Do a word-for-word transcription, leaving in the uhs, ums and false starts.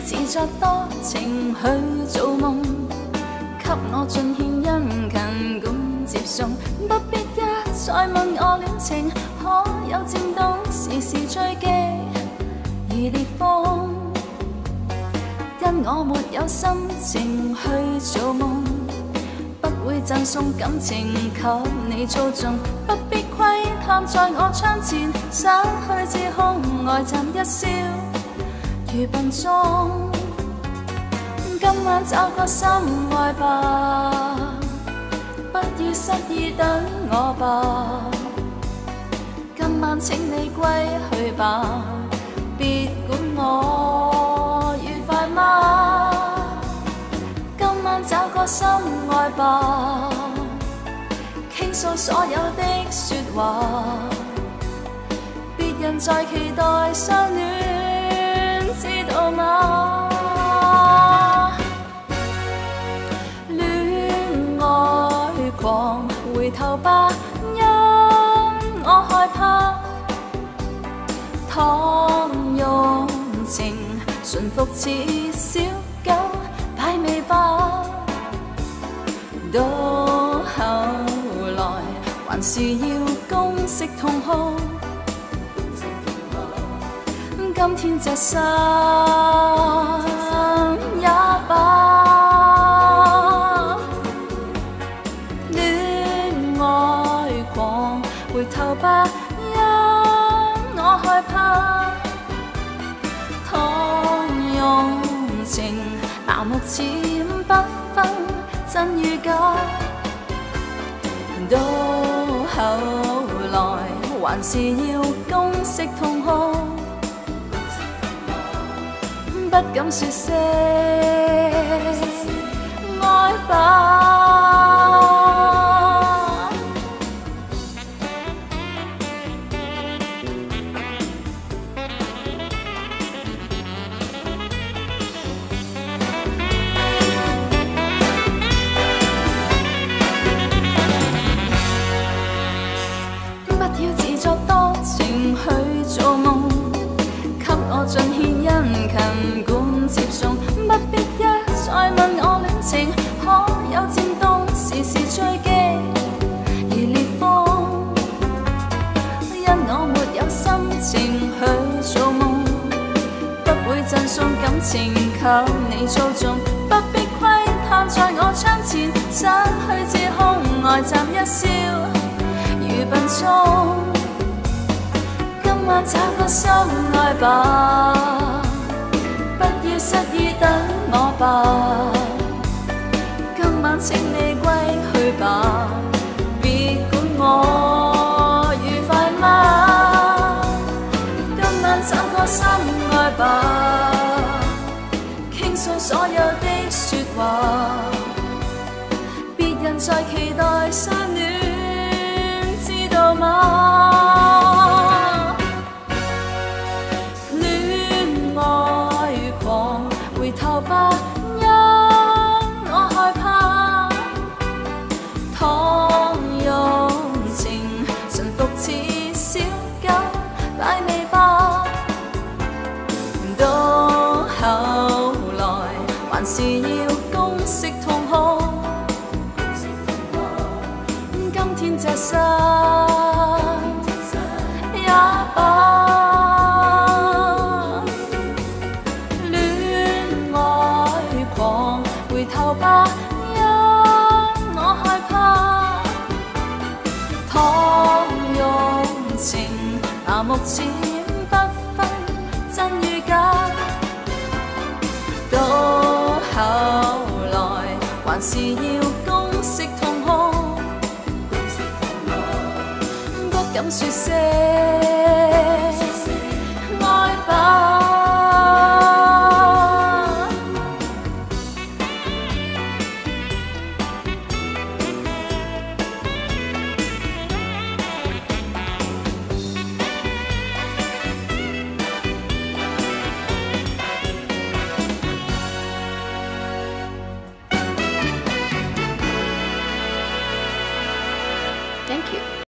自作多情去做夢，給我盡獻殷勤管接送，不必一再問我戀情可有漸凍，時時追擊而烈風，因我沒有心情去做夢，不會贈送感情給你操縱，不必窺探在我窗前，失去自控，呆站一笑如笨鐘。今晚找個心愛吧，不要失意等我吧。今晚請你歸去吧，別管我愉快嗎？今晚找個心愛吧，傾訴所有的說話，別人在期待相戀，知道嗎？回頭吧，因我害怕。倘用情馴服似小狗，擺尾巴，到後來還是要公式痛哭。今天這心也罷。回頭吧，因我害怕。倘用情麻木漸不分真與假，到後來還是要公式痛哭，不敢說些愛吧。盡獻殷勤管接送，不必一再問我戀情可有漸凍，時時追擊而烈風，因我沒有心情去做夢，不會贈送感情給你操縱，不必窺探在我窗前，失去自控，呆站一笑如笨鐘。今晚找個心愛吧，不要失意等我吧。今晚請你歸去吧，別管我愉快嗎？今晚找個心愛吧，傾訴所有的說話，別人在期待相戀，知道嗎？回頭吧，因我害怕。倘用情馴服似小狗，擺尾巴，到後來還是要公式痛哭。今天這心也罷。回頭吧，因我害怕。倘用情麻木漸不分真與假，到後來還是要公式痛哭，不敢說些愛吧。Thank you.